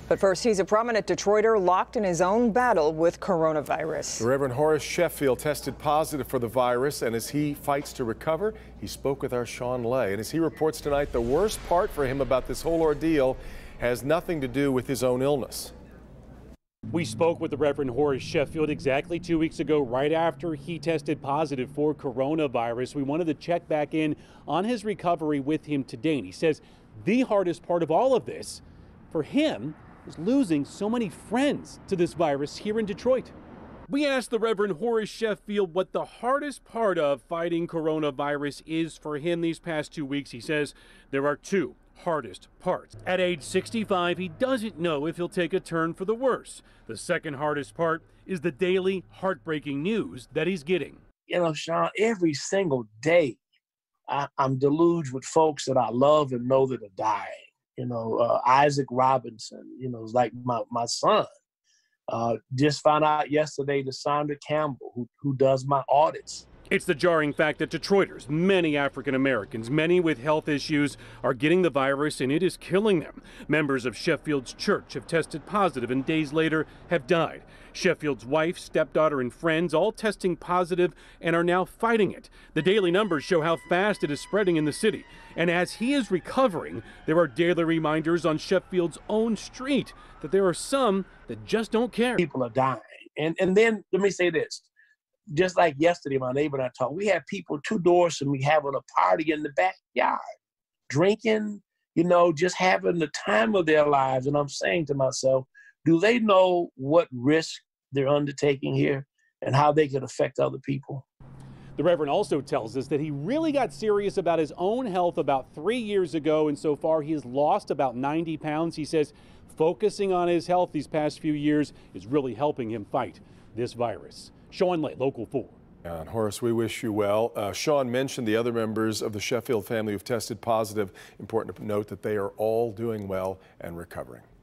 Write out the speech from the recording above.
But first, he's a prominent Detroiter locked in his own battle with coronavirus. The Reverend Horace Sheffield tested positive for the virus, and as he fights to recover, he spoke with our Sean Lay. And as he reports tonight, the worst part for him about this whole ordeal has nothing to do with his own illness. We spoke with the Reverend Horace Sheffield exactly 2 weeks ago, right after he tested positive for coronavirus. We wanted to check back in on his recovery with him today. And he says the hardest part of all of this for him is losing so many friends to this virus here in Detroit. We asked the Reverend Horace Sheffield what the hardest part of fighting coronavirus is for him these past 2 weeks. He says there are two hardest parts. At age 65, he doesn't know if he'll take a turn for the worse. The second hardest part is the daily heartbreaking news that he's getting. You know, Sean, every single day I'm deluged with folks that I love and know that are dying. You know, Isaac Robinson, you know, is like my son. Just found out yesterday that Sandra Campbell, who does my audits. It's the jarring fact that Detroiters, many African Americans, many with health issues, are getting the virus and it is killing them. Members of Sheffield's church have tested positive and days later have died. Sheffield's wife, stepdaughter, and friends all testing positive and are now fighting it. The daily numbers show how fast it is spreading in the city. And as he is recovering, there are daily reminders on Sheffield's own street that there are some that just don't care. People are dying. And then let me say this. Just like yesterday, my neighbor and I talked, we had people 2 doors from me having a party in the backyard, drinking, you know, just having the time of their lives. And I'm saying to myself, do they know what risk they're undertaking here and how they could affect other people? The Reverend also tells us that he really got serious about his own health about 3 years ago, and so far he has lost about 90 pounds. He says focusing on his health these past few years is really helping him fight this virus. Sean Lay, Local 4. And Horace, we wish you well. Sean mentioned the other members of the Sheffield family who've tested positive. Important to note that they are all doing well and recovering.